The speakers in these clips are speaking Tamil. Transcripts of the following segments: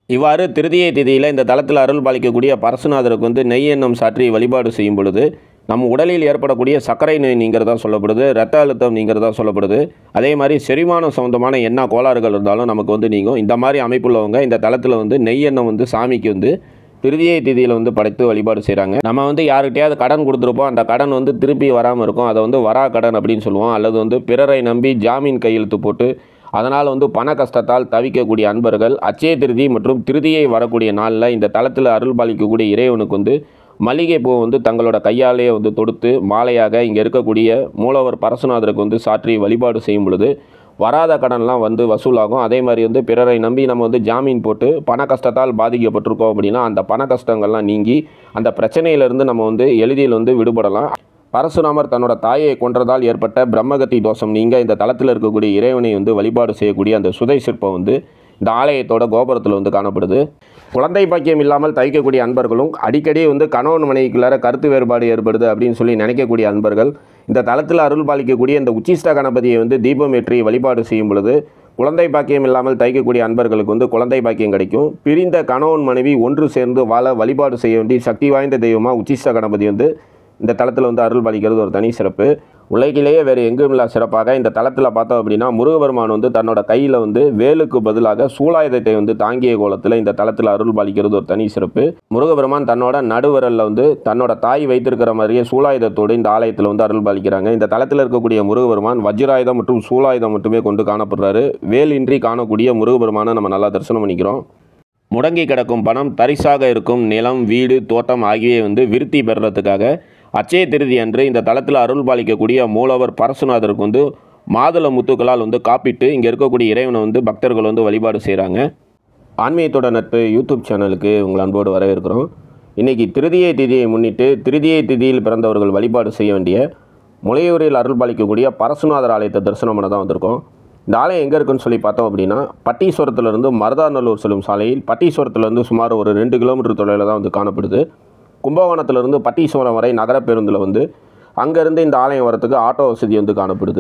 இவ்வாறு திருதியை திதியில் இந்த தலத்தில் அருள் பாலிக்கக்கூடிய பரசுநாதருக்கு வந்து நெய் எண்ணெய் சாற்றி வழிபாடு செய்யும் பொழுது நம்ம உடலில் ஏற்படக்கூடிய சர்க்கரை நோய் நீங்கிறதா சொல்லப்படுது, இரத்த அழுத்தம் நீங்கிறதா சொல்லப்படுது. அதே மாதிரி செரிமானம் சம்மந்தமான என்ன கோளாறுகள் இருந்தாலும் நமக்கு வந்து நீங்கும். இந்த மாதிரி அமைப்புள்ளவங்க இந்த தலத்தில் வந்து நெய் எண்ணெய் வந்து சாமிக்கு வந்து திருதியை திதியில் வந்து படைத்து வழிபாடு செய்கிறாங்க. நம்ம வந்து யார்கிட்டையாவது கடன் கொடுத்துருப்போம், அந்த கடன் வந்து திருப்பி வராமல் இருக்கும், அதை வந்து வரா கடன் அப்படின்னு சொல்லுவோம். அல்லது வந்து பிறரை நம்பி ஜாமீன் கையெழுத்து போட்டு அதனால் வந்து பண கஷ்டத்தால் தவிக்கக்கூடிய அன்பர்கள் அட்சய திருதி மற்றும் திருதியை வரக்கூடிய நாளில் இந்த தலத்தில் அருள் பாலிக்கக்கூடிய இறைவனுக்கு வந்து மல்லிகை பூ வந்து தங்களோட கையாலேயே வந்து தொடுத்து மாலையாக இங்கே இருக்கக்கூடிய மூலவர் பரசுநாதருக்கு வந்து சாற்றி வழிபாடு செய்யும் பொழுது வராத கடன்லாம் வந்து வசூலாகும். அதே மாதிரி வந்து பிறரை நம்பி நம்ம வந்து ஜாமீன் போட்டு பண கஷ்டத்தால் பாதிக்கப்பட்டிருக்கோம் அப்படின்னா அந்த பண கஷ்டங்கள்லாம் நீங்கி அந்த பிரச்சனையிலிருந்து நம்ம வந்து எளிதில் வந்து விடுபடலாம். பரசுராமர் தன்னோட தாயை கொன்றதால் ஏற்பட்ட பிரம்மகத்தி தோஷம் நீங்க இந்த தலத்தில் இருக்கக்கூடிய இறைவனை வந்து வழிபாடு செய்யக்கூடிய அந்த சுதை சிற்பம் வந்து இந்த ஆலயத்தோட கோபுரத்தில் வந்து காணப்படுது. குழந்தை பாக்கியம் இல்லாமல் தவிக்கக்கூடிய அன்பர்களும் அடிக்கடி வந்து கணவன் மனைவிக்குள்ளார கருத்து வேறுபாடு ஏற்படுது அப்படின்னு சொல்லி நினைக்கக்கூடிய அன்பர்கள் இந்த தலத்தில் அருள் பாலிக்கக்கூடிய இந்த உச்சிஷ்ட கணபதியை வந்து தீபம் ஏற்றி வழிபாடு செய்யும் பொழுது குழந்தை பாக்கியம் இல்லாமல் தவிக்கக்கூடிய அன்பர்களுக்கு வந்து குழந்தை பாக்கியம் கிடைக்கும். பிரிந்த கணவன் மனைவி ஒன்று சேர்ந்து வாழ வழிபாடு செய்ய வேண்டிய சக்தி வாய்ந்த தெய்வமாக உச்சிஷ்ட கணபதி வந்து இந்த தலத்தில் வந்து அருள் பாலிக்கிறது ஒரு தனி சிறப்பு. உலகிலேயே வேறு எங்கும் இல்லா சிறப்பாக இந்த தலத்தில் பார்த்தோம் அப்படின்னா முருகபெருமான் வந்து தன்னோட கையில் வந்து வேலுக்கு பதிலாக சூலாயுதத்தை வந்து தாங்கிய கோலத்தில் இந்த தலத்தில் அருள் பாலிக்கிறது ஒரு தனி சிறப்பு. முருகபெருமான் தன்னோட நடுவரலில் வந்து தன்னோட தாய் வைத்திருக்கிற மாதிரியே சூலாயுதத்தோடு இந்த ஆலயத்தில் வந்து அருள் பாலிக்கிறாங்க. இந்த தலத்தில் இருக்கக்கூடிய முருகபெருமான் வஜ்ராயுதம் மற்றும் சூலாயுதம் மட்டுமே கொண்டு காணப்படுறாரு. வேலின்றி காணக்கூடிய முருகபெருமானை நம்ம நல்லா தரிசனம் பண்ணிக்கிறோம். முடங்கி கிடக்கும் பணம், தரிசாக இருக்கும் நிலம், வீடு, தோட்டம் ஆகியவை வந்து விருத்தி பெறுறதுக்காக அட்சய திருதி அன்று இந்த தலத்தில் அருள் பாலிக்கக்கூடிய மூலவர் பரசுநாதருக்கு வந்து மாதுளை முத்துக்களால் வந்து காப்பிட்டு இங்கே இருக்கக்கூடிய இறைவனை வந்து பக்தர்கள் வந்து வழிபாடு செய்கிறாங்க. ஆன்மீகத்தோட நட்பு யூடியூப் சேனலுக்கு உங்கள் அன்போடு வரவேற்கிறோம். இன்றைக்கி திருதியை திதியை முன்னிட்டு திருதியை திதியில் பிறந்தவர்கள் வழிபாடு செய்ய வேண்டிய முளையூரில் அருள் பாலிக்கக்கூடிய பரசுநாதர் ஆலயத்தை தரிசனம் பண்ண தான் வந்திருக்கோம். இந்த ஆலயம் எங்கே இருக்குன்னு சொல்லி பார்த்தோம் அப்படின்னா பட்டீஸ்வரத்துலேருந்து மருதாநல்லூர் செல்லும் சாலையில் பட்டீஸ்வரத்துலேருந்து சுமார் ஒரு 2 கிலோமீட்டர் தொலைவில் தான் வந்து காணப்படுது. கும்பகோணத்திலிருந்து பட்டீஸ்வரம் வரை நகர பேருந்தில் வந்து அங்கேருந்து இந்த ஆலயம் வரத்துக்கு ஆட்டோ வசதி வந்து காணப்படுது.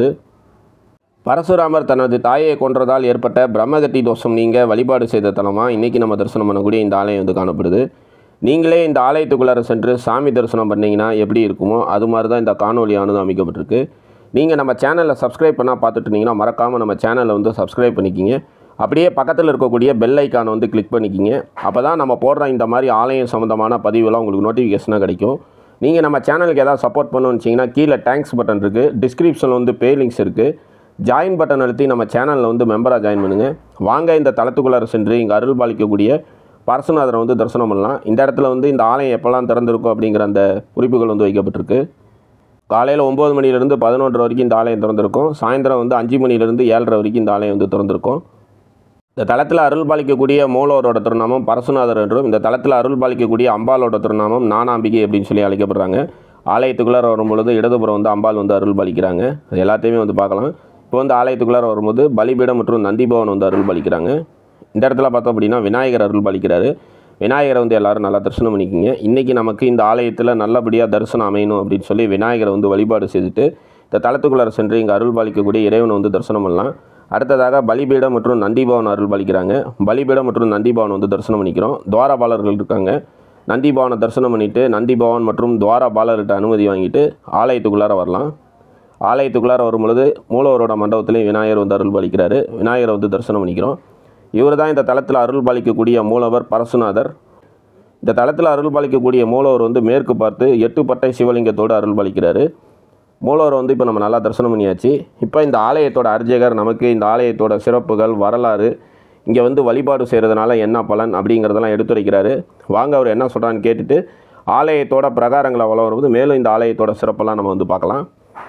பரசுராமர் தனது தாயை கொன்றதால் ஏற்பட்ட பிரம்மகத்தி தோஷம் நீங்க வழிபாடு செய்த தலமாக இன்றைக்கி நம்ம தரிசனம் பண்ணக்கூடிய இந்த ஆலயம் வந்து காணப்படுது. நீங்களே இந்த ஆலயத்துக்குள்ளார சென்று சாமி தரிசனம் பண்ணிங்கன்னா எப்படி இருக்குமோ அது மாதிரி தான் இந்த காணொலியானது அமைக்கப்பட்டிருக்கு. நீங்கள் நம்ம சேனலில் சப்ஸ்கிரைப் பண்ணால் பார்த்துட்டு இருந்தீங்கன்னா மறக்காமல் நம்ம சேனலை வந்து சப்ஸ்கிரைப் பண்ணிக்கிங்க. அப்படியே பக்கத்தில் இருக்கக்கூடிய பெல் ஐக்கானை வந்து கிளிக் பண்ணிக்கிங்க. அப்போ தான் நம்ம போடுற இந்த மாதிரி ஆலயம் சம்மந்தமான பதிவுலாம் உங்களுக்கு நோட்டிஃபிகேஷனாக கிடைக்கும். நீங்கள் நம்ம சேனலுக்கு ஏதாவது சப்போர்ட் பண்ணணும்னு வச்சிங்கன்னா கீழே தேங்க்ஸ் பட்டன் இருக்குது, டிஸ்கிரிப்ஷனில் வந்து பே லிங்க்ஸ் இருக்குது, ஜாயின் பட்டன் அழுத்தி நம்ம சேனலில் வந்து மெம்பராக ஜாயின் பண்ணுங்கள். வாங்க இந்த தலத்துக்குள்ளார சென்று இங்கே அருள் பாலிக்கக்கூடிய பரசுநாதரை வந்து தரிசனம் பண்ணலாம். இந்த இடத்துல வந்து இந்த ஆலயம் எப்போல்லாம் திறந்திருக்கும் அப்படிங்கிற அந்த குறிப்புகள் வந்து வைக்கப்பட்டிருக்கு. காலையில் 9 மணிலேருந்து 11 வரைக்கும் இந்த ஆலயம் திறந்திருக்கும். சாயந்தரம் வந்து 5 மணிலேருந்து 7:30 வரைக்கும் இந்த ஆலயம் வந்து திறந்திருக்கும். இந்த தலத்தில் அருள் பாலிக்கக்கூடிய மூலவரோட திருநாமம் பரசுநாதர் என்றும் இந்த தலத்தில் அருள் பாலிக்கக்கூடிய அம்பாலோட திருநாமம் ஞானாம்பிகை அப்படின்னு சொல்லி அழைக்கப்படுறாங்க. ஆலயத்துக்குள்ளார வரும்பொழுது இடதுபுறம் வந்து அம்பாள் வந்து அருள் பாலிக்கிறாங்க. அது எல்லாத்தையுமே வந்து பார்க்கலாம். இப்போ வந்து ஆலயத்துக்குள்ளார வரும்போது பலிபீடம் மற்றும் நந்திபவன் வந்து அருள் பாலிக்கிறாங்க. இந்த இடத்துல பார்த்தோம் அப்படின்னா விநாயகர் அருள் பாலிக்கிறாரு. விநாயகரை வந்து எல்லோரும் நல்லா தரிசனம் பண்ணிக்கிங்க. இன்றைக்கி நமக்கு இந்த ஆலயத்தில் நல்லபடியாக தரிசனம் அமையணும் அப்படின்னு சொல்லி விநாயகரை வந்து வழிபாடு செய்துட்டு இந்த தலத்துக்குள்ளார சென்று இங்கே அருள் பாலிக்கக்கூடிய இறைவனை வந்து தரிசனம் பண்ணலாம். அடுத்ததாக பலிபீடம் மற்றும் நந்திபவன் அருள் பாலிக்கிறாங்க. பலிபீடம் மற்றும் நந்திபவன் வந்து தரிசனம் பண்ணிக்கிறோம். துவாரபாலர்கள் இருக்காங்க. நந்திபவனை தரிசனம் பண்ணிவிட்டு நந்திபவன் மற்றும் துவாரபாலர்கிட்ட அனுமதி வாங்கிட்டு ஆலயத்துக்குள்ளார வரலாம். ஆலயத்துக்குள்ளார வரும்பொழுது மூலவரோட மண்டபத்திலையும் விநாயகர் வந்து அருள் பாலிக்கிறாரு. விநாயகரை வந்து தரிசனம் பண்ணிக்கிறோம். இவர் தான் இந்த தலத்தில் அருள் பாலிக்கக்கூடிய மூலவர் பரசுநாதர். இந்த தலத்தில் அருள் பாலிக்கக்கூடிய மூலவர் வந்து மேற்கு பார்த்து 8 பட்டை சிவலிங்கத்தோடு அருள் பாலிக்கிறாரு. மூலவர் வந்து இப்போ நம்ம நல்லா தரிசனம் பண்ணியாச்சு. இப்போ இந்த ஆலயத்தோட அர்ச்சகர் நமக்கு இந்த ஆலயத்தோட சிறப்புகள், வரலாறு, இங்கே வந்து வழிபாடு செய்கிறதுனால என்ன பலன் அப்படிங்கிறதெல்லாம் எடுத்துரைக்கிறாரு. வாங்க அவர் என்ன சொல்கிறான்னு கேட்டுட்டு ஆலயத்தோட பிரகாரங்களை வளரும்போது மேலும் இந்த ஆலயத்தோட சிறப்பெல்லாம் நம்ம வந்து பார்க்கலாம்.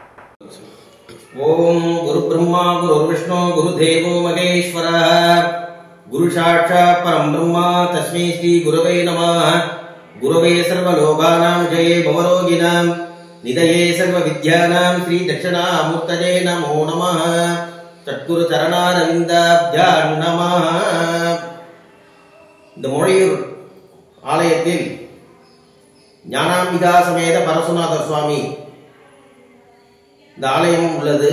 ஓம் குரு பிரம்மா குரு விஷ்ணு குரு தேவோ மகேஸ்வரः குரு சாட்சாத் பரம் பிரம்மா தஸ்மை ஸ்ரீ குருவே நமः. குருவே சர்வலோகானாம் ஜெயே பவரோகிணாம் நிதயே சர்வ வித்யானாம் ஸ்ரீ தட்சிணாமூர்த்தஜே நமோ நமः. சத்குரு சரணாரவிந்தாப்ஜான் நமः. இந்த முளையூர் ஆலயத்தில் ஞானாம்பிகா சமேத பரசுநாத சுவாமி இந்த ஆலயம் உள்ளது.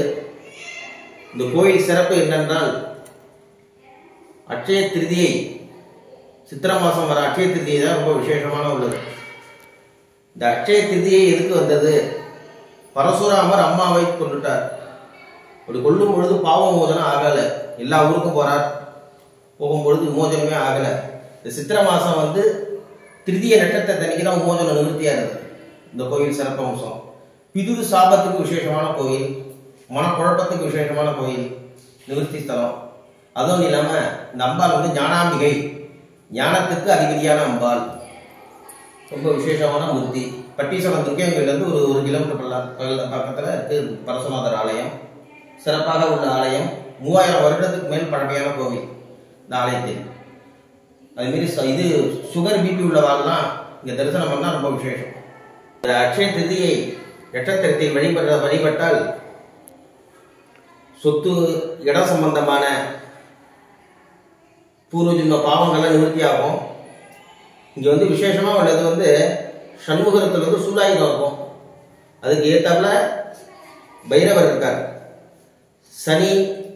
இந்த கோயில் சிறப்பு என்னென்றால் அட்சய திருதியை சித்திரை மாதம் வர அட்சய திருதியை தான் ரொம்ப விசேஷமான உள்ளது. இந்த அட்சய திருதியை எதுக்கு வந்தது? பரசுராமர் அம்மாவை கொண்டுட்டார். அப்படி கொல்லும் பொழுது பாவ விமோசனம் ஆகலை. எல்லா ஊருக்கும் போறார், போகும்பொழுது விமோசனமே ஆகலை. இந்த சித்திரை மாதம் வந்து திருதிய நட்சத்திரத்தன்னைக்கு தான் விமோசனம் நிவர்த்தியா இருக்கு. இந்த கோயில் சிறப்பம்சம். பிதுரு சாபத்துக்கு விசேஷமான கோயில், மனக்குழப்பத்துக்கு விசேஷமான கோயில், நிவர்த்தி ஸ்தலம். அதுவும் இல்லாம இந்த அம்பாள் வந்து ஞானாம்பிகை, ஞானத்துக்கு அதிபதியான அம்பாள், ரொம்ப விசேஷமான மூர்த்தி. பட்டீஸ்வரம் துர்க்கை கோயிலிருந்து ஒரு 1 கிலோமீட்டர் பக்கத்துல இருக்கு பரசுநாதர் ஆலயம். சிறப்பாக உள்ள ஆலயம். 3000 வருடத்துக்கு மேல் பழமையான கோவில் இந்த ஆலயத்தில். அதுமாரி இது சுகர் பிபி உள்ளவாள்லாம் இங்க தரிசனம் பண்ணா ரொம்ப விசேஷம். அட்சய திருதியை நட்சத்திரத்தை வழிபட்டால் சொத்து, இடம் சம்பந்தமான பூர்வஜன்ம பாவங்கள்லாம் நிவர்த்தியாகும். இங்க வந்து விசேஷமா உள்ளது வந்து சண்முகத்தில் வந்து சூலாயுதம் இருக்கும். அதுக்கு ஏத்தாப்புல பைரவர் இருக்கார். சனி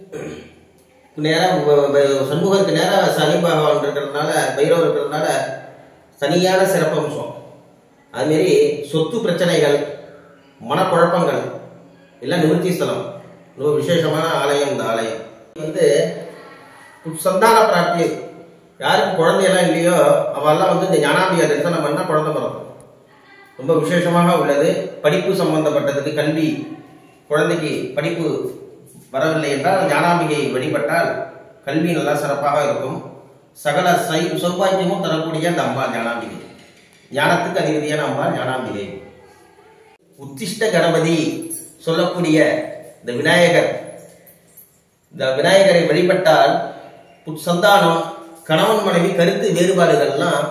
நேரம் சண்முகருக்கு நேரம் சனி பகவான் இருக்கிறதுனால, பைரவர் இருக்கிறதுனால சனியான சிறப்பம்சம். அதுமாரி சொத்து பிரச்சனைகள், மனக்குழப்பங்கள் எல்லாம் நிவர்த்தி ஸ்தலம். ரொம்ப விசேஷமான ஆலயம் இந்த ஆலயம். வந்து சந்தான பிராப்தி, யாருக்கு குழந்தையெல்லாம் இல்லையோ அவெல்லாம் வந்து இந்த ஞானாம்பிகை தரிசனம் பண்ணா குழந்தை பிறக்கும். ரொம்ப விசேஷமாக உள்ளது. படிப்பு சம்பந்தப்பட்டதுக்கு, கல்வி, குழந்தைக்கு படிப்பு வரவில்லை என்றால் ஞானாம்பிகை வழிபட்டால் கல்வி நல்லா சிறப்பாக இருக்கும். சகல சௌபாக்கியமும் தரக்கூடிய அந்த அம்பாள் ஞானாம்பிகை, ஞானத்துக்கு அதிபதியான அம்பாள் ஞானாம்பிகை. உத்திஷ்ட கணபதி சொல்லக்கூடிய இந்த விநாயகர், இந்த விநாயகரை வழிபட்டால் சந்தானம், கணவன் மனைவி கருத்து வேறுபாடுகள்லாம்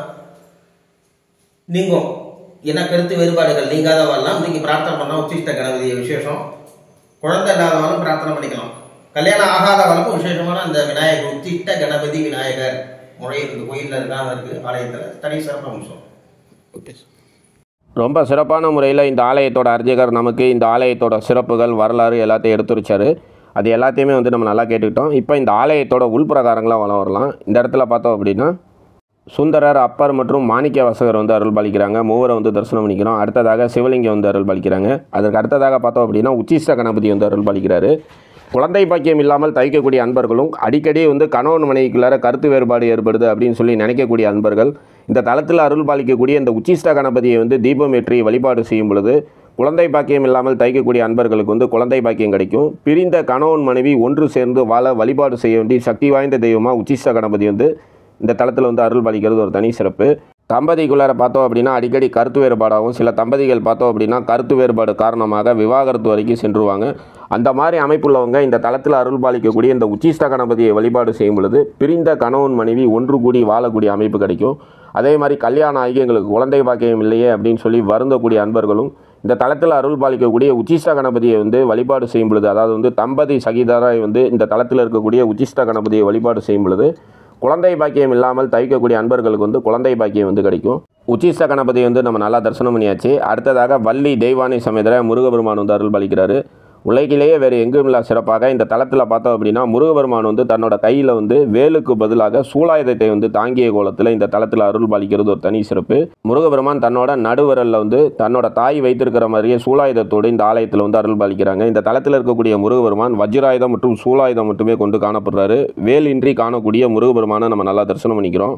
நீங்கும். என்ன கருத்து வேறுபாடுகள் நீங்காதவெல்லாம் நீங்க பிரார்த்தனை பண்ணா உச்சிஷ்ட கணபதிய விசேஷம். குழந்தை இல்லாதவங்களும் பிரார்த்தனை பண்ணிக்கலாம். கல்யாணம் ஆகாதவங்களுக்கும் விசேஷமான அந்த விநாயகர், உச்சிஷ்ட கணபதி விநாயகர் முறையில் இந்த கோயிலில் இருக்காங்க, இருக்கு ஆலயத்தில் தனி சிறப்பு அம்சம். ரொம்ப சிறப்பான முறையில் இந்த ஆலயத்தோட அர்ச்சகர் நமக்கு இந்த ஆலயத்தோட சிறப்புகள், வரலாறு எல்லாத்தையும் எடுத்துரைச்சாரு. அது எல்லாத்தையுமே வந்து நம்ம நல்லா கேட்டுக்கிட்டோம். இப்போ இந்த ஆலயத்தோட உள்பிரகாரங்களாக வரலாம். இந்த இடத்துல பார்த்தோம் அப்படின்னா சுந்தரர், அப்பர் மற்றும் மாணிக்க வாசகர் வந்து அருள் பாலிக்கிறாங்க. மூவரை வந்து தரிசனம் பண்ணிக்கிறோம். அடுத்ததாக சிவலிங்கம் வந்து அருள் பாலிக்கிறாங்க. அதற்கு அடுத்ததாக பார்த்தோம் அப்படின்னா உச்சிஷ்ட கணபதி வந்து அருள் பாலிக்கிறாரு. குழந்தை பாக்கியம் இல்லாமல் தவிக்கக்கூடிய அன்பர்களும், அடிக்கடி வந்து கணவன் மனைவிக்குள்ளார கருத்து வேறுபாடு ஏற்படுது அப்படின்னு சொல்லி நினைக்கக்கூடிய அன்பர்கள் இந்த தலத்தில் அருள் பாலிக்கக்கூடிய இந்த உச்சிஷ்ட கணபதியை வந்து தீபம் ஏற்றி வழிபாடு செய்யும் பொழுது குழந்தை பாக்கியம் இல்லாமல் தவிக்கக்கூடிய அன்பர்களுக்கு வந்து குழந்தை பாக்கியம் கிடைக்கும். பிரிந்த கணவன் மனைவி ஒன்று சேர்ந்து வாழ வழிபாடு செய்ய வேண்டிய சக்தி வாய்ந்த தெய்வமாக உச்சிஷ்ட கணபதி வந்து இந்த தலத்தில் வந்து அருள் பாலிக்கிறது ஒரு தனி சிறப்பு. தம்பதிக்குள்ளார பார்த்தோம் அப்படின்னா அடிக்கடி கருத்து வேறுபாடாகும். சில தம்பதிகள் பார்த்தோம் அப்படின்னா கருத்து வேறுபாடு காரணமாக விவாகரத்து வரைக்கும் சென்றுவாங்க. அந்த மாதிரி அமைப்புள்ளவங்க இந்த தலத்தில் அருள் பாலிக்கக்கூடிய இந்த உச்சிஷ்ட கணபதியை வழிபாடு செய்யும் பொழுது பிரிந்த கணவன் மனைவி ஒன்று கூடி வாழக்கூடிய அமைப்பு கிடைக்கும். அதே மாதிரி கல்யாணம் ஆகி எங்களுக்கு குழந்தை பாக்கியம் இல்லையே அப்படின்னு சொல்லி வருந்தக்கூடிய அன்பர்களும் இந்த தலத்தில் அருள் பாலிக்கக்கூடிய உச்சிஷ்ட கணபதியை வந்து வழிபாடு செய்யும் பொழுது, அதாவது வந்து தம்பதி சகிதாராய் வந்து இந்த தலத்தில் இருக்கக்கூடிய உச்சிஷ்ட கணபதியை வழிபாடு செய்யும் பொழுது குழந்தை பாக்கியம் இல்லாமல் தவிக்கக்கூடிய அன்பர்களுக்கு வந்து குழந்தை பாக்கியம் வந்து கிடைக்கும். உச்சிஷ்ட கணபதி வந்து நம்ம நல்லா தரிசனம் பண்ணியாச்சு. அடுத்ததாக வள்ளி தெய்வானை சமேதர முருகபெருமான் வந்து அருள் பாலிக்கிறாரு. உலகிலேயே வேறு எங்கும் இல்லா சிறப்பாக இந்த தலத்தில் பார்த்தோம் அப்படின்னா முருகபெருமான் வந்து தன்னோட கையில் வந்து வேலுக்கு பதிலாக சூலாயுதத்தை வந்து தாங்கிய கோலத்தில் இந்த தலத்தில் அருள் பாலிக்கிறது ஒரு தனி சிறப்பு. முருகபெருமான் தன்னோட நடுவரலில் வந்து தன்னோட தாய் வைத்திருக்கிற மாதிரியே சூலாயுதத்தோடு இந்த ஆலயத்தில் வந்து அருள் பாலிக்கிறாங்க. இந்த தலத்தில் இருக்கக்கூடிய முருகபெருமான் வஜ்ராயுதம் மற்றும் சூலாயுதம் மட்டுமே கொண்டு காணப்படுறாரு. வேலின்றி காணக்கூடிய முருகபெருமானை நம்ம நல்லா தரிசனம் பண்ணிக்கிறோம்.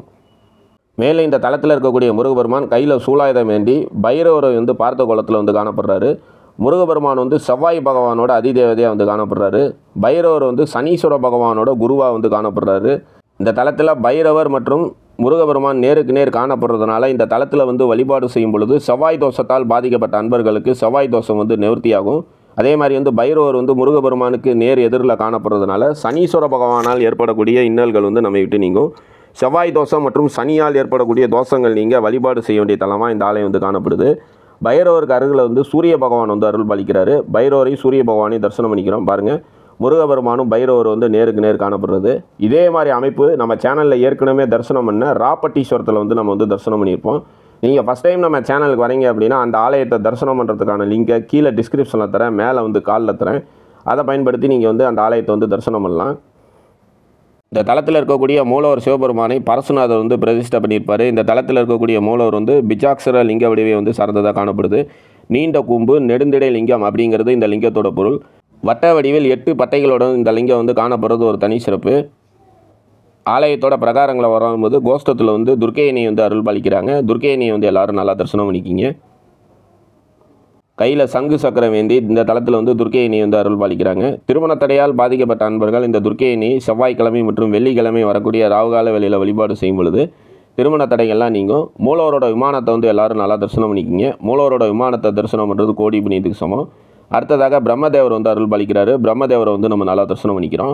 மேலே இந்த தலத்தில் இருக்கக்கூடிய முருகபெருமான் கையில் சூலாயுதம் ஏந்தி பைரவரை வந்து பார்த்த கோலத்தில் வந்து காணப்படுறாரு. முருகபெருமான் வந்து செவ்வாய் பகவானோட அதிதேவதையாக வந்து காணப்படுறாரு. பைரவர் வந்து சனீஸ்வர பகவானோட குருவாக வந்து காணப்படுறாரு. இந்த தலத்தில் பைரவர் மற்றும் முருகபெருமான் நேருக்கு நேர் காணப்படுறதுனால இந்த தலத்தில் வந்து வழிபாடு செய்யும் பொழுது செவ்வாய் தோஷத்தால் பாதிக்கப்பட்ட அன்பர்களுக்கு செவ்வாய் தோஷம் வந்து நிவர்த்தியாகும். அதே மாதிரி வந்து பைரவர் வந்து முருகபெருமானுக்கு நேர் எதிரில் காணப்படுறதுனால சனீஸ்வர பகவானால் ஏற்படக்கூடிய இன்னல்கள் வந்து நம்ம விட்டு நீங்கும். செவ்வாய் தோஷம் மற்றும் சனியால் ஏற்படக்கூடிய தோஷங்கள் நீங்கள் வழிபாடு செய்ய வேண்டிய தலமாக இந்த ஆலயம் வந்து காணப்படுது. பைரவருக்கு அருகில் வந்து சூரிய பகவான் வந்து அருள் பாலிக்கிறாரு. பைரவரையும் சூரிய பகவானையும் தரிசனம் பண்ணிக்கிறோம். பாருங்கள், முருகபெருமானும் பைரவர் வந்து நேருக்கு நேர் காணப்படுறது. இதே மாதிரி அமைப்பு நம்ம சேனலில் ஏற்கனவே தரிசனம் பண்ண ராப்பட்டீஸ்வரத்தில் வந்து நம்ம வந்து தரிசனம் பண்ணியிருப்போம். நீங்கள் ஃபஸ்ட் டைம் நம்ம சேனலுக்கு வரீங்க அப்படின்னா அந்த ஆலயத்தை தரிசனம் பண்ணுறதுக்கான லிங்கை கீழே டிஸ்கிரிப்ஷனில் தரேன், மேலே வந்து காலில் தரேன். அதை பயன்படுத்தி நீங்கள் வந்து அந்த ஆலயத்தை வந்து தரிசனம் பண்ணலாம். இந்த தலத்தில் இருக்கக்கூடிய மூலவர் சிவபெருமானை பரசுநாதர் வந்து பிரதிஷ்டை பண்ணியிருப்பார். இந்த தலத்தில் இருக்கக்கூடிய மூலவர் வந்து பிஜாக்ஷர லிங்க வடிவை வந்து சார்ந்ததாக காணப்படுது. நீண்ட கூம்பு நெடுந்திடை லிங்கம் அப்படிங்கிறது இந்த லிங்கத்தோட பொருள். வட்ட வடிவில் 8 பட்டைகளோட இந்த லிங்கம் வந்து காணப்படுறது ஒரு தனி சிறப்பு. ஆலயத்தோட பிரகாரங்களை வரும்போது கோஷ்டத்தில் வந்து துர்க்கையணியை வந்து அருள் பாலிக்கிறாங்க. துர்க்கையணியை வந்து எல்லாரும் நல்லா தரிசனம் பண்ணிக்கிங்க. கையில் சங்கு சக்கரம் வேந்தி இந்த தளத்தில் வந்து துர்க்கையணியை வந்து அருள் பாலிக்கிறாங்க. திருமண தடையால் பாதிக்கப்பட்ட அன்பர்கள் இந்த துர்க்கையணி செவ்வாய்க்கிழமை மற்றும் வெள்ளிக்கிழமை வரக்கூடிய ராவுகால வேளையில் வழிபாடு செய்யும் பொழுது திருமண தடைகள்லாம் நீங்கும். மூலவரோட விமானத்தை வந்து எல்லாரும் நல்லா தரிசனம் பண்ணிக்கிங்க. மூலவரோட விமானத்தை தரிசனம் பண்ணுறது கோடி புண்ணியத்துக்கு சமம். அடுத்ததாக பிரம்மதேவர் வந்து அருள் பாலிக்கிறாரு. பிரம்மதேவரை வந்து நம்ம நல்லா தரிசனம் பண்ணிக்கிறோம்.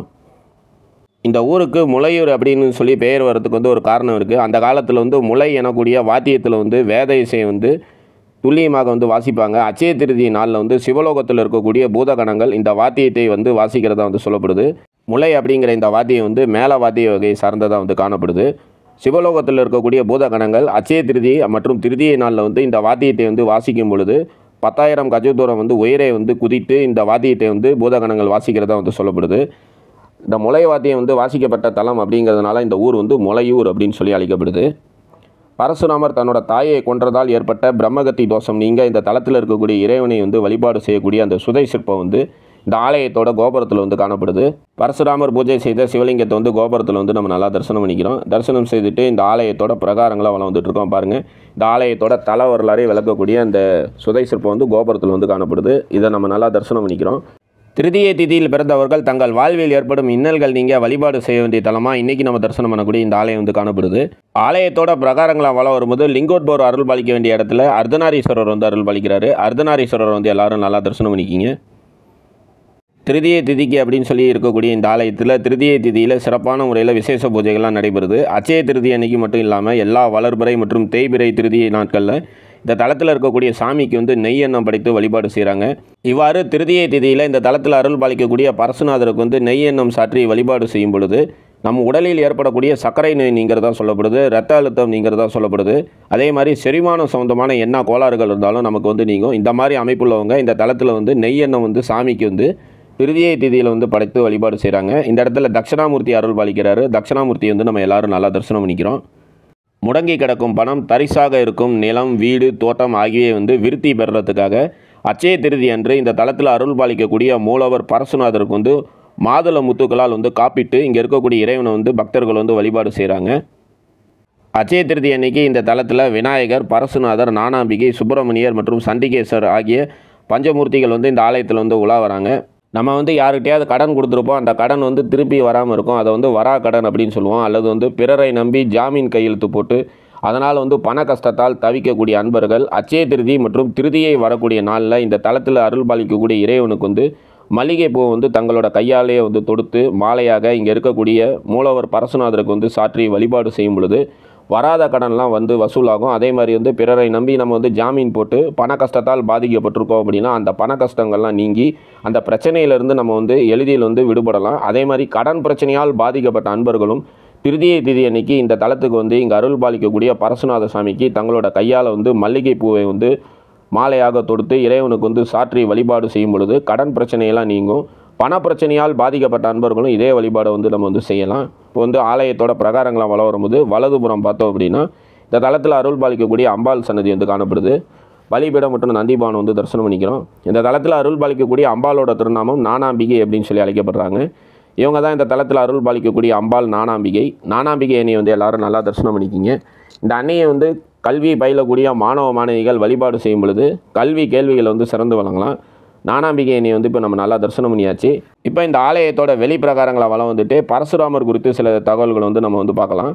இந்த ஊருக்கு முளையூர் அப்படின்னு சொல்லி பெயர் வர்றதுக்கு வந்து ஒரு காரணம் இருக்குது. அந்த காலத்தில் வந்து முளை எனக்கூடிய வாத்தியத்தில் வந்து வேத இசையை வந்து துல்லியமாக வந்து வாசிப்பாங்க. அச்சய திருதி நாளில் வந்து சிவலோகத்தில் இருக்கக்கூடிய பூதகணங்கள் இந்த வாத்தியத்தை வந்து வாசிக்கிறதா வந்து சொல்லப்படுது. முளை அப்படிங்கிற இந்த வாத்தியம் வந்து மேல வாத்திய வகை சார்ந்ததாக வந்து காணப்படுது. சிவலோகத்தில் இருக்கக்கூடிய பூதகணங்கள் அச்சய திருதி மற்றும் திருதியை நாளில் வந்து இந்த வாத்தியத்தை வந்து வாசிக்கும் பொழுது 10,000 கஜ தூரம் வந்து உயரே வந்து குதித்து இந்த வாத்தியத்தை வந்து பூதகணங்கள் வாசிக்கிறதா வந்து சொல்லப்படுது. இந்த முளை வாத்தியம் வந்து வாசிக்கப்பட்ட தலம் அப்படிங்கிறதுனால இந்த ஊர் வந்து முளையூர் அப்படின்னு சொல்லி அழைக்கப்படுது. பரசுராமர் தன்னோட தாயை கொன்றதால் ஏற்பட்ட பிரம்மகத்தி தோஷம் நீங்க இந்த தலத்தில் இருக்கக்கூடிய இறைவனை வந்து வழிபாடு செய்யக்கூடிய அந்த சுதை சிற்பம் வந்து இந்த ஆலயத்தோட கோபுரத்தில் வந்து காணப்படுது. பரசுராமர் பூஜை செய்த சிவலிங்கத்தை வந்து கோபுரத்தில் வந்து நம்ம நல்லா தரிசனம் பண்ணிக்கிறோம். தரிசனம் செய்துட்டு இந்த ஆலயத்தோட பிரகாரங்களாக வளம் வந்துட்டு இருக்கோம். பாருங்கள், இந்த ஆலயத்தோட தல வரலாறை விளக்கக்கூடிய அந்த சுதை சிற்பம் வந்து கோபுரத்தில் வந்து காணப்படுது. இதை நம்ம நல்லா தரிசனம் பண்ணிக்கிறோம். திருதியை திதியில் பிறந்தவர்கள் தங்கள் வாழ்வில் ஏற்படும் இன்னல்கள் நீங்கள் வழிபாடு செய்ய வேண்டிய தலமாக இன்றைக்கி நம்ம தரிசனம் பண்ணக்கூடிய இந்த ஆலயம் வந்து காணப்படுது. ஆலயத்தோட பிரகாரங்களை வளம் வரும்போது லிங்கோத்பவர் அருள் பாலிக்க வேண்டிய இடத்துல அர்த்தநாரீஸ்வரர் வந்து அருள் பாலிக்கிறாரு. அர்த்தநாரீஸ்வரர் வந்து எல்லாரும் நல்லா தரிசனம் பண்ணிக்கிங்க. திருதியை திதிக்கு அப்படின்னு சொல்லி இருக்கக்கூடிய இந்த ஆலயத்தில் திருதியை திதியில் சிறப்பான முறையில் விசேஷ பூஜைகள்லாம் நடைபெறுது. அச்சய திருதி அன்னைக்கு மட்டும் இல்லாமல் எல்லா வளர்பிறை மற்றும் தேய்பிறை திருதியை நாட்களில் இந்த தலத்தில் இருக்கக்கூடிய சாமிக்கு வந்து நெய் எண்ணெய் படைத்து வழிபாடு செய்கிறாங்க. இவ்வாறு திருதியை திதியில் இந்த தலத்தில் அருள் பாலிக்கக்கூடிய பரசுநாதருக்கு வந்து நெய் எண்ணெய் சாற்றி வழிபாடு செய்யும் பொழுது நம்ம உடலில் ஏற்படக்கூடிய சர்க்கரை நோய் நீங்கிறதா சொல்லப்படுது. இரத்த அழுத்தம் நீங்கிறதா சொல்லப்படுது. அதே மாதிரி செரிமானம் சம்பந்தமான என்ன கோளாறுகள் இருந்தாலும் நமக்கு வந்து நீங்கும். இந்த மாதிரி அமைப்புள்ளவங்க இந்த தலத்தில் வந்து நெய் எண்ணெய் வந்து சாமிக்கு வந்து திருதியை திதியில் வந்து படைத்து வழிபாடு செய்கிறாங்க. இந்த இடத்துல தட்சிணாமூர்த்தி அருள் பாலிக்கிறாரு. தட்சிணாமூர்த்தி வந்து நம்ம எல்லாரும் நல்லா தரிசனம் பண்ணிக்கிறோம். முடங்கி கிடக்கும் பணம், தரிசாக இருக்கும் நிலம், வீடு, தோட்டம் ஆகியவை வந்து விருத்தி பெறுறதுக்காக அச்சய திருதி அன்று இந்த தலத்தில் அருள் பாலிக்கக்கூடிய மூலவர் பரசுநாதருக்கு வந்து மாதுளை முத்துக்களால் வந்து காப்பிட்டு இங்கே இருக்கக்கூடிய இறைவனை வந்து பக்தர்கள் வந்து வழிபாடு செய்கிறாங்க. அச்சய திருதி அன்னைக்கு இந்த தலத்தில் விநாயகர், பரசுநாதர், ஞானாம்பிகை, சுப்பிரமணியர் மற்றும் சண்டிகேஸ்வர் ஆகிய பஞ்சமூர்த்திகள் வந்து இந்த ஆலயத்தில் வந்து உலா வராங்க. நம்ம வந்து யார்கிட்டையாவது கடன் கொடுத்துருப்போம். அந்த கடன் வந்து திருப்பி வராமல் இருக்கும். அதை வந்து வரா கடன் அப்படின்னு சொல்லுவோம். அல்லது வந்து பிறரை நம்பி ஜாமீன் கையெழுத்து போட்டு அதனால் வந்து பண கஷ்டத்தால் தவிக்கக்கூடிய அன்பர்கள் அச்சய திருதி மற்றும் திருதியை வரக்கூடிய நாளில் இந்த தலத்தில் அருள் பாலிக்கக்கூடிய இறைவனுக்கு வந்து மல்லிகைப்பூ வந்து தங்களோட கையாலேயே வந்து தொடுத்து மாலையாக இங்கே இருக்கக்கூடிய மூலவர் பரசுநாதருக்கு வந்து சாற்றி வழிபாடு செய்யும் பொழுது வராத கடன்லாம் வந்து வசூலாகும். அதே மாதிரி வந்து பிறரை நம்பி நம்ம வந்து ஜாமீன் போட்டு பண கஷ்டத்தால் பாதிக்கப்பட்டிருக்கோம் அப்படின்னா அந்த பண கஷ்டங்கள்லாம் நீங்கி அந்த பிரச்சனையிலேருந்து நம்ம வந்து எளிதில் வந்து விடுபடலாம். அதே மாதிரி கடன் பிரச்சனையால் பாதிக்கப்பட்ட அன்பர்களும் திருதியை திதி அன்னைக்கு இந்த தலத்துக்கு வந்து இங்கே அருள் பாலிக்கக்கூடிய பரசுநாத சாமிக்கு தங்களோட கையால் வந்து மல்லிகை பூவை வந்து மாலையாக தொடுத்து இறைவனுக்கு வந்து சாற்றி வழிபாடு செய்யும் பொழுது கடன் பிரச்சனையெல்லாம் நீங்கும். பண பிரச்சனையால் பாதிக்கப்பட்ட அன்பர்களும் இதே வழிபாடை வந்து நம்ம வந்து செய்யலாம். இப்போ வந்து ஆலயத்தோட பிரகாரங்களாக வளம் வரும்போது வலதுபுறம் பார்த்தோம் அப்படின்னா இந்த தலத்தில் அருள் பாலிக்கக்கூடிய அம்பாள் சன்னதி வந்து காணப்படுது. பலிபீடம் மற்றும் நந்திபானம் வந்து தரிசனம் பண்ணிக்கிறோம். இந்த தலத்தில் அருள் பாலிக்கக்கூடிய அம்பாளோட திருநாமம் ஞானாம்பிகை அப்படின்னு சொல்லி அழைக்கப்படுறாங்க. இவங்க தான் இந்த தலத்தில் அருள் பாலிக்கக்கூடிய அம்பாள் ஞானாம்பிகை. ஞானாம்பிகை அன்னையை வந்து எல்லாரும் நல்லா தரிசனம் பண்ணிக்கிங்க. இந்த அன்னையை வந்து கல்வி பயிலக்கூடிய மாணவ மாணவிகள் வழிபாடு செய்யும் பொழுது கல்வி கேள்விகளை வந்து சிறந்து வழங்கலாம். ஞானாம்பிகை அன்னையை வந்து இப்போ நம்ம நல்லா தரிசனம் பண்ணியாச்சு. இப்போ இந்த ஆலயத்தோட வெளிப்பிரகாரங்களை வளம் வந்துட்டு பரசுராமர் குறித்து சில தகவல்களை வந்து நம்ம வந்து பார்க்கலாம்.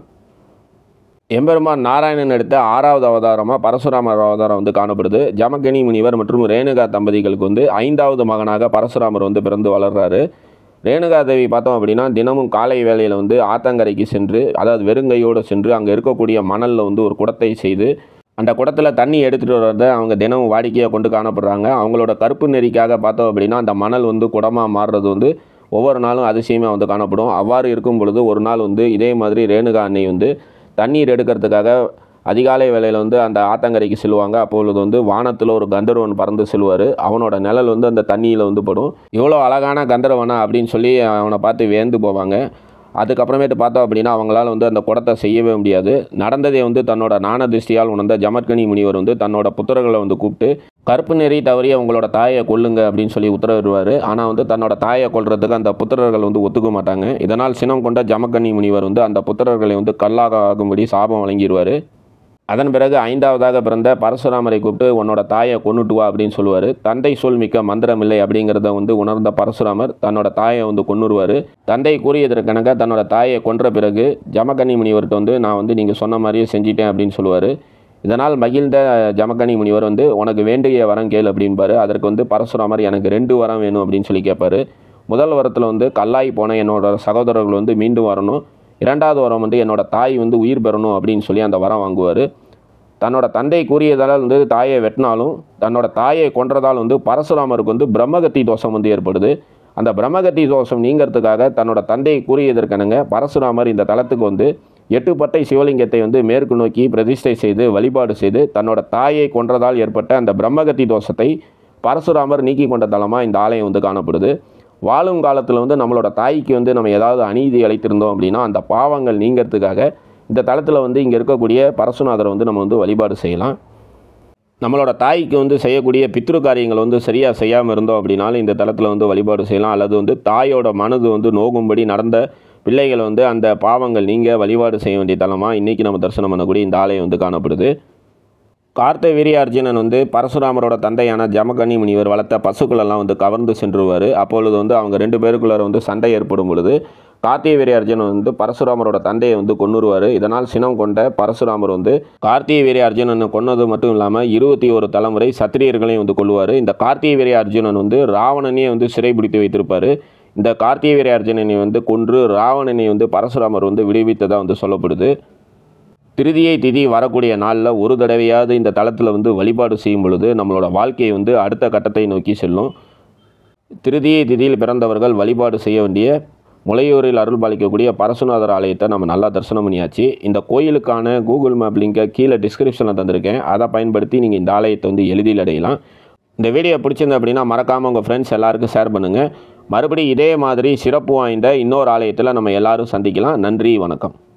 எம்பெருமான் நாராயணன் எடுத்த 6வது அவதாரமாக பரசுராமர் அவதாரம் வந்து காணப்படுது. ஜமகனி முனிவர் மற்றும் ரேணுகா தம்பதிகளுக்கு வந்து 5வது மகனாக பரசுராமர் வந்து பிறந்து வளர்றாரு. ரேணுகா தேவி பார்த்தோம் அப்படின்னா தினமும் காலை வேளையில் வந்து ஆத்தங்கரைக்கு சென்று, அதாவது வெறுங்கையோடு சென்று அங்கே இருக்கக்கூடிய மணலில் வந்து ஒரு குடத்தை செய்து அந்த குடத்தில் தண்ணி எடுத்துகிட்டு வர்றதை அவங்க தினமும் வாடிக்கையாக கொண்டு காணப்படுறாங்க. அவங்களோட கற்பு நெறிக்காக பார்த்தோம் அப்படின்னா அந்த மணல் வந்து குடமாக மாறுறது வந்து ஒவ்வொரு நாளும் அதிசயமாக வந்து காணப்படும். அவ்வாறு இருக்கும் பொழுது ஒரு நாள் வந்து இதே மாதிரி ரேணுகா அன்னை வந்து தண்ணீர் எடுக்கிறதுக்காக அதிகாலை வேளையில் வந்து அந்த ஆத்தங்கரைக்கு செல்வாங்க. அப்பொழுது வந்து வானத்தில் ஒரு கந்தர்வன் பறந்து செல்வார். அவனோட நிழல் வந்து அந்த தண்ணியில் வந்து படும். இவ்வளோ அழகான கந்தர்வனா அப்படின்னு சொல்லி அவனை பார்த்து வியந்து போவாங்க. அதுக்கப்புறமேட்டு பார்த்தோம் அப்படின்னா அவங்களால வந்து அந்த குடத்தை செய்யவே முடியாது. நடந்ததை வந்து தன்னோட ஞான திருஷ்டியால் உணர்ந்த ஜமத்கனி முனிவர் வந்து தன்னோட புத்திரர்களை வந்து கூப்பிட்டு கற்பு நெறி தவறிய உங்களோட தாயை கொல்லுங்க அப்படின்னு சொல்லி உத்தரவிடுவார். ஆனால் வந்து தன்னோட தாயை கொல்றதுக்கு அந்த புத்திரர்கள் வந்து ஒத்துக்க மாட்டாங்க. இதனால் சினம் கொண்ட ஜமத்கனி முனிவர் வந்து அந்த புத்திரர்களை வந்து கல்லாக ஆகும்படி சாபம் வழங்கிடுவார். அதன் பிறகு 5வதாக பிறந்த பரசுராமரை கூப்பிட்டு உன்னோட தாயை கொன்னுட்டு வா அப்படின்னு சொல்லுவார். தந்தை சொல் மிக்க மந்திரமில்லை அப்படிங்கிறத வந்து உணர்ந்த பரசுராமர் தன்னோட தாயை வந்து கொன்னுருவார். தந்தை கூறியதற்கெனக்க தன்னோட தாயை கொன்ற பிறகு ஜமத்கனி முனிவர்கிட்ட வந்து நான் வந்து நீங்கள் சொன்ன மாதிரியே செஞ்சிட்டேன் அப்படின்னு சொல்லுவார். இதனால் மகிழ்ந்த ஜமத்கனி முனிவர் வந்து உனக்கு வேண்டிய வரம் கேள் அப்படின்பார். அதற்கு வந்து பரசுராமர் எனக்கு 2 வரம் வேணும் அப்படின்னு சொல்லி கேட்பார். முதல் வரத்தில் வந்து கல்லாய் போன என்னோட சகோதரர்கள் வந்து மீண்டும் வரணும். 2வது வரம் வந்து என்னோட தாய் வந்து உயிர் பெறணும் அப்படின்னு சொல்லி அந்த வரம் வாங்குவார். தன்னோட தந்தை கூறியதால் வந்து தாயை வெட்டினாலும் தன்னோட தாயை கொன்றதால் வந்து பரசுராமருக்கு வந்து பிரம்மகத்தி தோஷம் வந்து ஏற்படுது. அந்த பிரம்மகத்தி தோஷம் நீங்கிறதுக்காக தன்னோட தந்தை கூறியதற்கெனங்க பரசுராமர் இந்த தலத்துக்கு வந்து 8 பட்டை சிவலிங்கத்தை வந்து மேற்கு நோக்கி பிரதிஷ்டை செய்து வழிபாடு செய்து தன்னோட தாயை கொன்றதால் ஏற்பட்ட அந்த பிரம்மகத்தி தோஷத்தை பரசுராமர் நீக்கி கொண்ட தலமாக இந்த ஆலயம் வந்து காணப்படுது. வாழும் காலத்தில் வந்து நம்மளோட தாய்க்கு வந்து நம்ம ஏதாவது அநீதி அளித்திருந்தோம் அப்படின்னா அந்த பாவங்கள் நீங்கிறதுக்காக இந்த தலத்தில் வந்து இங்கே இருக்கக்கூடிய பரசுநாதரை வந்து நம்ம வந்து வழிபாடு செய்யலாம். நம்மளோட தாய்க்கு வந்து செய்யக்கூடிய பித்ரு காரியங்கள் வந்து சரியாக செய்யாமல் இருந்தோம் அப்படின்னாலும் இந்த தலத்தில் வந்து வழிபாடு செய்யலாம். அல்லது வந்து தாயோட மனது வந்து நோகும்படி நடந்த பிள்ளைகள் வந்து அந்த பாவங்கள் நீங்கள் வழிபாடு செய்ய வேண்டிய தலமாக இன்றைக்கி நம்ம தரிசனம் பண்ணக்கூடிய இந்த ஆலயம் வந்து காணப்படுது. கார்த்தவீரிய அர்ஜுனன் வந்து பரசுராமரோட தந்தையான ஜமத்கனி முனிவர் வளர்த்த பசுக்களெல்லாம் வந்து கவர்ந்து சென்றுவார். அப்பொழுது வந்து அவங்க 2 பேருக்குள்ளே வந்து சண்டை ஏற்படும் பொழுது கார்த்திகவீரிய அர்ஜுனன் வந்து பரசுராமரோட தந்தையை வந்து கொன்னுருவார். இதனால் சினம் கொண்ட பரசுராமர் வந்து கார்த்திகவீரிய அர்ஜுனனை கொன்னது மட்டும் இல்லாமல் 21 தலைமுறை சத்திரியர்களையும் வந்து கொல்லுவார். இந்த கார்த்திகவீரிய அர்ஜுனன் வந்து ராவணனையே வந்து சிறைபிடித்து வைத்திருப்பார். இந்த கார்த்திகவீரிய அர்ஜுனனை வந்து கொன்று ராவணனை வந்து பரசுராமர் வந்து விடுவித்ததாக வந்து சொல்லப்படுது. திருதியை திதி வரக்கூடிய நாளில் ஒரு தடவையாவது இந்த தலத்தில் வந்து வழிபாடு செய்யும் பொழுது நம்மளோட வாழ்க்கையை வந்து அடுத்த கட்டத்தை நோக்கி செல்லும். திருதியை திதியில் பிறந்தவர்கள் வழிபாடு செய்ய வேண்டிய முளையூரில் அருள் பாலிக்கக்கூடிய பரசுநாதர் ஆலயத்தை நம்ம நல்லா தரிசனம் பண்ணியாச்சு. இந்த கோயிலுக்கான கூகுள் மேப் லிங்கை கீழே டிஸ்கிரிப்ஷனில் தந்திருக்கேன். அதை பயன்படுத்தி நீங்கள் இந்த ஆலயத்தை வந்து எளிதில் அடையலாம். இந்த வீடியோ பிடிச்சிருந்தது அப்படின்னா மறக்காமல் உங்கள் ஃப்ரெண்ட்ஸ் எல்லாருக்கும் ஷேர் பண்ணுங்கள். மறுபடியும் இதே மாதிரி சிறப்பு வாய்ந்த இன்னொரு ஆலயத்தில் நம்ம எல்லாரும் சந்திக்கலாம். நன்றி, வணக்கம்.